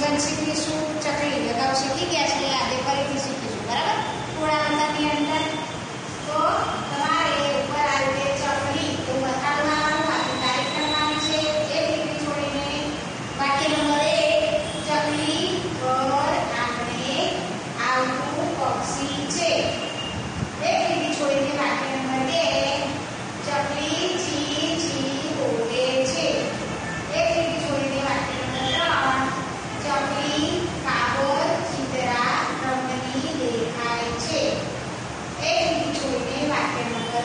જીવન શીખીશું, ચકલી અગાઉ શીખી ગયા છે, આજે ફરીથી શીખીશું. બરાબર? થોડા અંતરની અંદર તો તમારે ઉપર આવી રીતે ચકલી એવું બતાડવાનું આવવાનું, તારીખ કરવાની છે. એક લીટી છોડીને વાક્ય નંબર 1, ચકલી ઘર આંગણે આવતું પક્ષી છે. એક લીટી છોડીને વાક્ય નંબર 2, ચકલી ચી ચી બોલે છે. એક લીટી છોડીને વાક્ય નંબર 3, ચકલી કાગળ ચિતરા રંગની દેખાય છે. એક લીટી છોડીને વાક્ય નંબર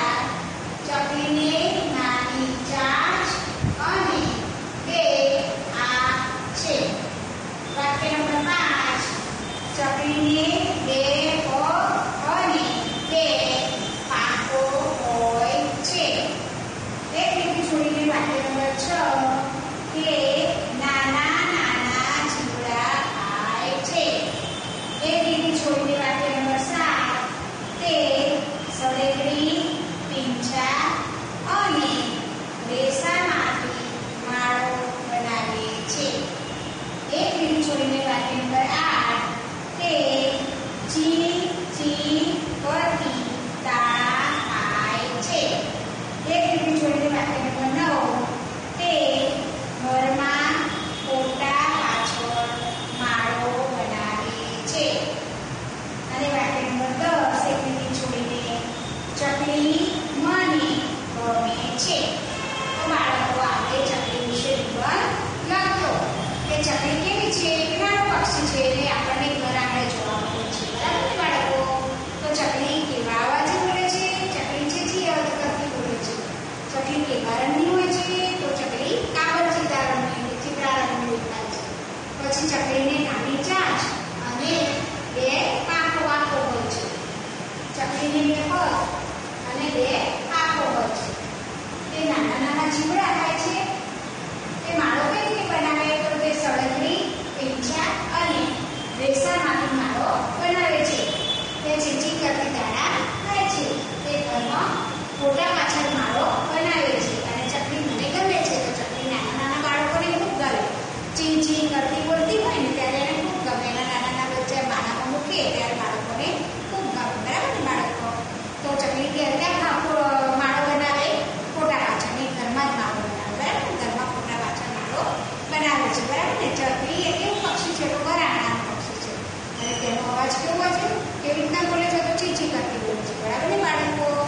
4, ચકલીને નાની ચાંચ અને 2 આંખ છે. વાક્ય નંબર 5, ચકલીને 2 પગ અને 2 પાંખો હોય છે. એક લીટી છોડીને વાક્ય નંબર 6, કે નાના નાના જીવડા ખાય છે. એક લીટી છોડીને વાક્ય નંબર 7, તે સળેગડી પીંછા અને રેસામાંથી માળો બનાવે છે. એક લીટી છોડીને વાક્ય નંબર 8, તે ચી ચી કરતી દાણા ખાય છે. એક લીટી છોડીને વાક્ય નંબર 9, તે ઘરમાં કોટા પાછળ માળો બનાવે છે. અને વાક્ય નંબર 10, એક લીટી છોડીને ચકલી મને ગમે છે. તો બાળકો આપણે ચકલી વિશે નિબંધ લખો કે ચકલી કેવી છે, કેવાનું પક્ષી છે, એ આપણને ઘર આંગણે જોવા મળે છે. બરાબર ને બાળકો? તો ચકલી કેવા અવાજે બોલે છે? ચકલી ચીચી અવાજ કરતી બોલે છે. ચકલી કેવા રંગની હોય છે? તો ચકલી કાગળ ચિત્રા રંગની દેખાય છે. પછી ચકલીને નાની ચાંચ અને 2 પાંખો હોય છે. ચકલીને 2 પગ અને 2 પાંખો હોય છે. તે નાના નાના જીવડા ખાય છે. તે માળો કઈ રીતે બનાવે? તો તે સળગડી પીંછા અને રેસામાંથી માળો બનાવે છે. તે ચીચી કરતી દાણા ખાય છે. તે ઘરમાં કોટા પાછળ માળો બનાવે છે. અને ચકલી મને ગમે છે. તો ચકલી નાના નાના બાળકોને ખૂબ ગમે. ચી ચી કરતી બોલતી હોય ને ત્યારે એને ખૂબ ગમે. એના નાના નાના બચ્ચા માળામાં મૂકીએ ત્યારે બાળકોને ખૂબ ગમે. બરાબર ને બાળકો? તો ચકલી ક્યાં માળો બનાવે? કોટા પાછળ. ને ઘરમાં જ માળો બનાવે. બરાબર? ઘરમાં કોટા પાછળ માળો બનાવે છે. બરાબર ને? ચકલી એ કેવું પક્ષી છે? તો ઘર આંગણાનું પક્ષી છે. અને તેનો અવાજ કેવો છે? કેવી રીતના બોલે છે? તો ચીચી કરતી બોલે છે. બરાબર ને બાળકો?